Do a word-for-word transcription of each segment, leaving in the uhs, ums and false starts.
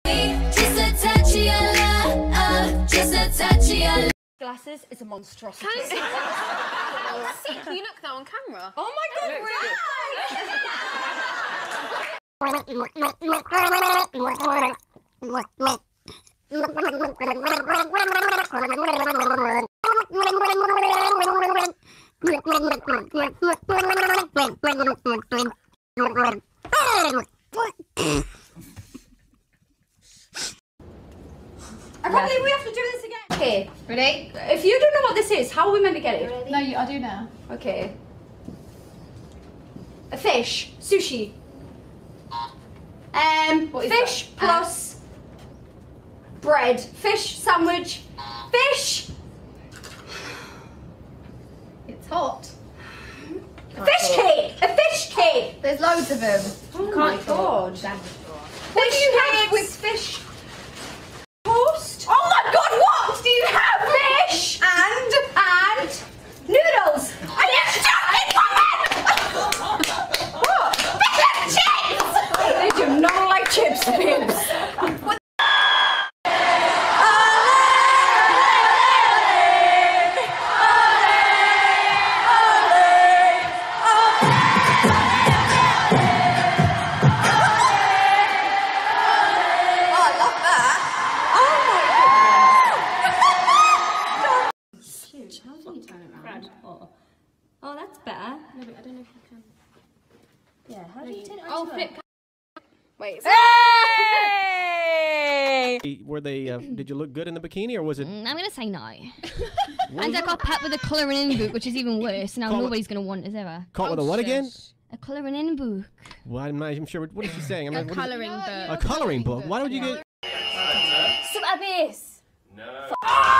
Just a touch of your love, just a touch of your love. Glasses is a monstrosity. Can I see? Oh, see, can you look that on camera? Oh my god, I can't believe we have to do this again. Okay, ready? If you don't know what this is, how are we meant to get it? No, you, I do now. Okay. A fish. Sushi. Um, What is fish that? plus bread. Fish sandwich. Fish. It's hot. A fish cake. A fish cake. There's loads of them. Oh my god. What do you have with fish? Toast. Oh my god, what do you have? Fish and and noodles. Are you joking, woman? What? Fish and chips. They do not like chips, babes. What? Oh, that's better. No, but I don't know if you can. Yeah, how do you turn it on? Oh, flip. Wait. Hey! Were they? Uh, did you look good in the bikini, or was it? Mm, I'm gonna say no. And I got pet with a colouring in book, which is even worse. Now Call nobody's gonna want us ever. Caught with a what again? A colouring in book. Well, I'm not even sure. What, what is she saying? I'm A not, what is- colouring book. A coloring book. Why would you get? Some abyss. No.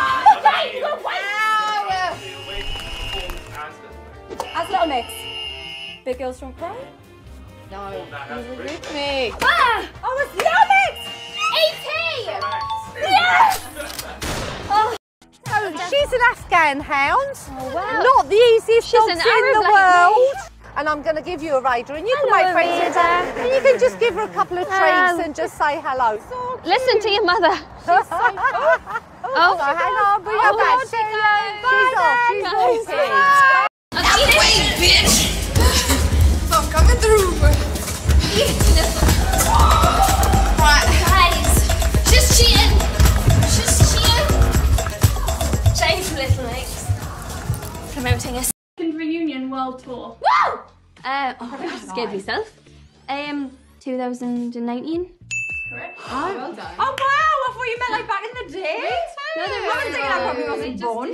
As Little Mix. Big Girls Don't Cry? No. With me. Ah! Oh, it's Little Mix! eighty! Yes! Oh. Oh, she's an Afghan hound. Oh, wow. Not the easiest She's dogs an in Arab the like world. And I'm going to give you a rider, and you can Hello, make friends with her. Rita. And you can just give her a couple of treats Um, and just say hello. Listen to your mother. oh, Oh, so hang on, bring her Oh, back. she goes. She's off. She's Bye, naughty. Wait, bitch! I'm coming through. Right, guys. Just cheating. Just cheating. Change Little Mix. Promoting a Second reunion world tour. Woo! Uh, oh, I just scared myself. Um, two thousand nineteen. Correct. Oh, well done. Oh wow! I thought you meant like back in the day. No, I was thinking I probably wasn't born.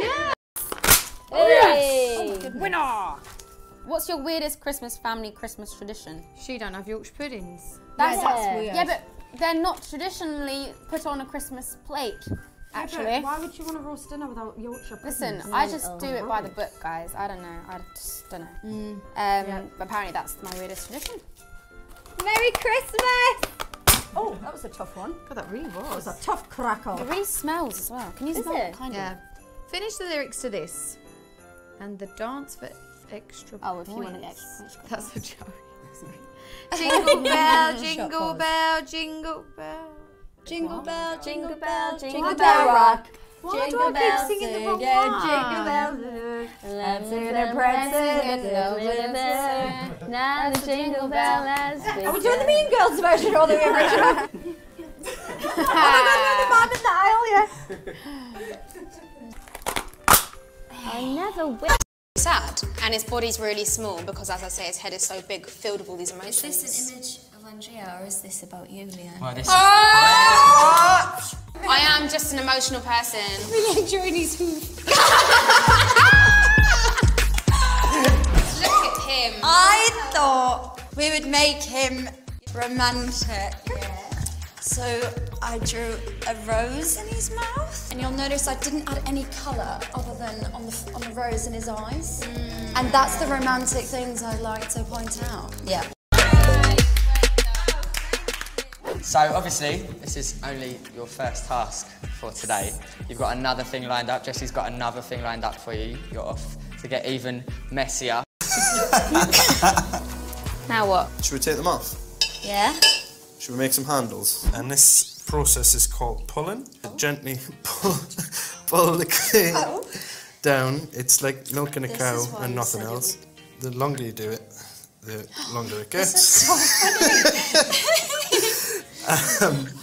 Hey! Winner! What's your weirdest Christmas family Christmas tradition? She don't have Yorkshire puddings. That's, Yeah. weird. Yeah, but they're not traditionally put on a Christmas plate, actually. Yeah, but why would you want to roast dinner without Yorkshire puddings? Listen, I just do it by the book, guys. I don't know. I just don't know. Mm. Um, But apparently that's my weirdest tradition. Merry Christmas! Oh, that was a tough one. God, that really That was. was a tough cracker. It really smells as well. Can you Is smell it? it? Kind Yeah. of. Finish the lyrics to this. And the dance for extra Oh, if you points. want it extra. That's a joke. Jingle bell, jingle bell, jingle bell. Jingle bell, jingle bell, Jingle bell rock. Why do I keep singing the wrong yeah, one? jingle bell. Let's do the prancing Now the jingle bell has been. Are we doing the Mean Girls version or the original? Oh my god, we're the man in the aisle, yeah. I never will. Sad, and his body's really small because, as I say, his head is so big, filled with all these emotions. Is this an image of Andrea or is this about you, Leanne? Well, this I am just an emotional person. Really enjoying his hoof. Look at him. I thought we would make him romantic. So I drew a rose in his mouth. And you'll notice I didn't add any colour other than on the, on the rose in his eyes. Mm. And that's the romantic things I'd like to point out. Yeah. So obviously, this is only your first task for today. You've got another thing lined up. Jessie's got another thing lined up for you. You're off to get even messier. Now what? Should we take them off? Yeah? Should we make some handles? And this process is called pulling. Gently pull, pull the clay Oh. down. It's like milking a This cow is why and you nothing said it else. The longer you do it, the longer it This gets. is so funny. um,